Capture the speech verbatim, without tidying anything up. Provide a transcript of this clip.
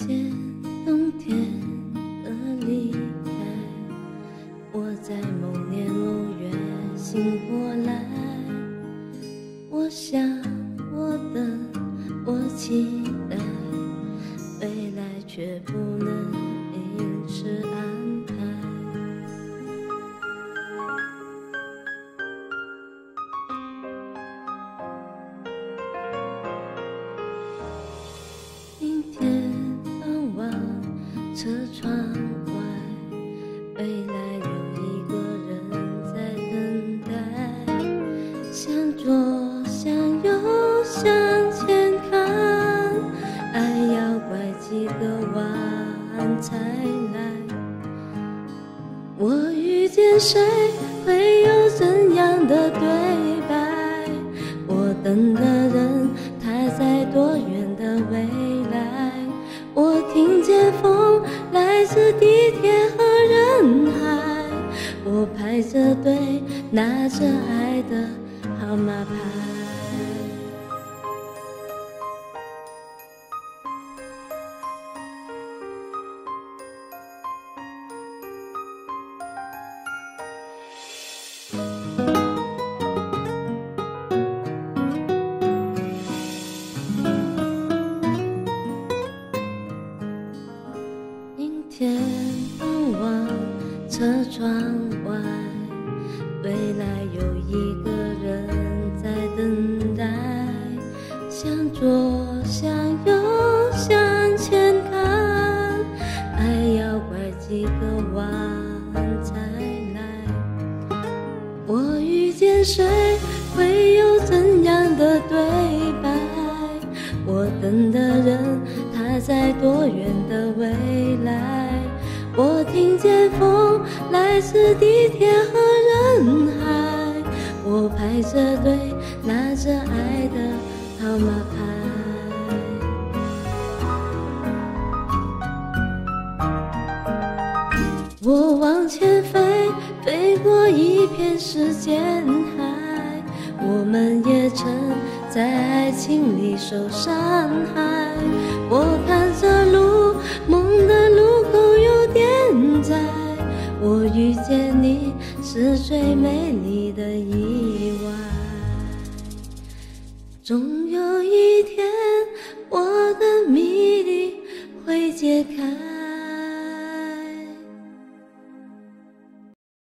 见冬天的离开，我在某年某月醒过来，我想，我等，我期待，未来却不能因时安排。明天傍晚，车窗外，未来有一个人在等待，向左向右向前看，爱要拐几个弯才来。我遇见谁，会有怎样的对白？我等的人，他在多远的未来？我听见风来自地铁和人海，我排着队拿着爱的号码牌。明天傍晚，车窗外，未来有一个人在等待，向左向右向前看，爱要拐几个弯才来。我遇见谁，会有怎样的对白？我等的人，他在多远的未来？我听见风来自地铁和人海，我排着队拿着爱的号码牌。我往前飞，飞过一片时间海，我们也曾在爱情里受伤害。我看着路，梦的路口有点窄，我遇见你是最美丽的意外。总有一天，我的谜底会解开。